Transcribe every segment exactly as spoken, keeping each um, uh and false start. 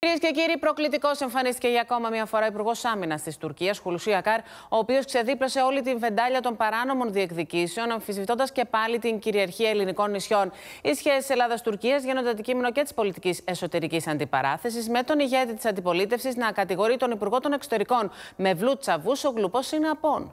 Κυρίες και κύριοι, προκλητικός εμφανίστηκε για ακόμα μια φορά Υπουργός Άμυνας της Τουρκίας, Χουλουσί Ακάρ, ο οποίος ξεδίπλωσε όλη την βεντάλια των παράνομων διεκδικήσεων, αμφισβητώντας και πάλι την κυριαρχία ελληνικών νησιών. Οι σχέσεις Ελλάδα-Τουρκίας γίνονται αντικείμενο και της πολιτικής εσωτερικής αντιπαράθεσης, με τον ηγέτη της αντιπολίτευσης να κατηγορεί τον Υπουργό των Εξωτερικών Μευλούτ Τσαβούσογλου πως είναι απόν.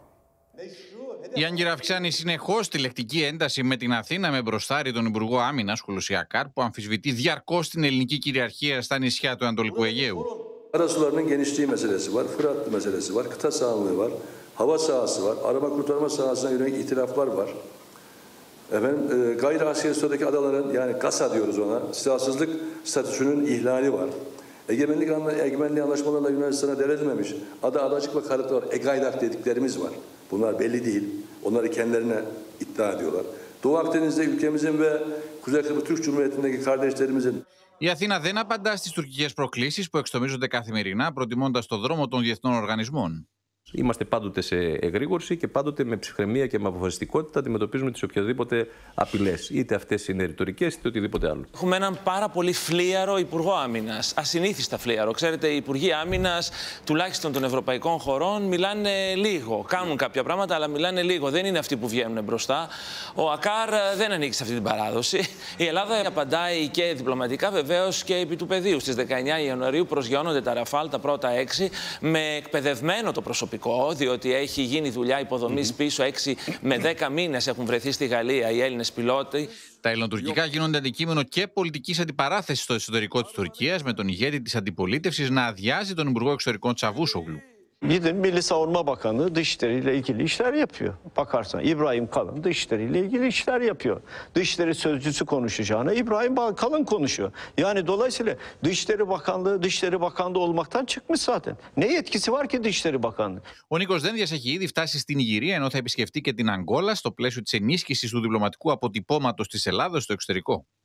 Η Άγκυρα αυξάνει συνεχώς τη λεκτική ένταση με την Αθήνα, με μπροστάρι τον Υπουργό Άμυνας Χουλουσί Ακάρ, που αμφισβητεί διαρκώς την ελληνική κυριαρχία στα νησιά του Ανατολικού Αιγαίου. Karasularının genişliği meselesi var, Fırat meselesi var, kıta sahanlığı var, hava sahası var, arama kurtarma sahasına yönelik itiraflar var. Efendim, e, gayri askeri adaların, yani Kasa diyoruz ona, silahsızlık statüsünün ihlali var. Egemenlik, egemenliği anlaşmalarına Yunanistan'a devredilmemiş ada, adacık ve karıtlar var, Egaydak dediklerimiz var. Bunlar belli değil, onları kendilerine iddia ediyorlar. Doğu Akdeniz'de ülkemizin ve Kuzey Kıbrıs Türk Cumhuriyeti'ndeki kardeşlerimizin. Η Αθήνα δεν απαντά στις τουρκικές προκλήσεις που εξτομίζονται καθημερινά, προτιμώντας το δρόμο των διεθνών οργανισμών. Είμαστε πάντοτε σε εγρήγορση και πάντοτε με ψυχραιμία και με αποφασιστικότητα αντιμετωπίζουμε τις οποιαδήποτε απειλές. Είτε αυτές είναι ρητορικές, είτε οτιδήποτε άλλο. Έχουμε έναν πάρα πολύ φλίαρο Υπουργό Άμυνας. Ασυνήθιστα φλίαρο. Ξέρετε, οι Υπουργοί Άμυνας, τουλάχιστον των ευρωπαϊκών χωρών, μιλάνε λίγο. Κάνουν κάποια πράγματα, αλλά μιλάνε λίγο. Δεν είναι αυτοί που βγαίνουν μπροστά. Ο Ακάρ δεν ανήκει σε αυτή την παράδοση. Η Ελλάδα απαντάει και διπλωματικά, βεβαίως, και επί του πεδίου. Στις δεκαεννιά Ιανουαρίου προσγειώνονται τα Ραφάλ, τα πρώτα έξι, με εκπαιδευμένο το προσωπικό. Διότι έχει γίνει δουλειά υποδομής mm-hmm. πίσω έξι με δέκα μήνες έχουν βρεθεί στη Γαλλία οι Έλληνες πιλότοι. Τα ελληνοτουρκικά γίνονται αντικείμενο και πολιτικής αντιπαράθεσης στο εσωτερικό της Τουρκίας, με τον ηγέτη της αντιπολίτευσης να αδειάζει τον Υπουργό Εξωτερικών Τσαβούσογλου. Gidin Milli Savunma Bakanı dışişleriyle ilgili işler yapıyor. Bakarsan İbrahim Kalın dışişleriyle ilgili işler yapıyor. Dışişleri sözcüsü konuşacağına İbrahim Kalın konuşuyor. Yani dolayısıyla Dışişleri Bakanlığı Dışişleri Bakanlığı olmaktan çıkmış zaten. Ne yetkisi var ki Dışişleri Bakanlığı? Ο Νίκος Δένδιας έχει ήδη φτάσει στην Ιγυρία, ενώ θα επισκεφτεί και την Ανγκόλα στο πλαίσιο της ενίσχυσης του διπλωματικού αποτυπώματος της Ελλάδας στο εξωτερικό.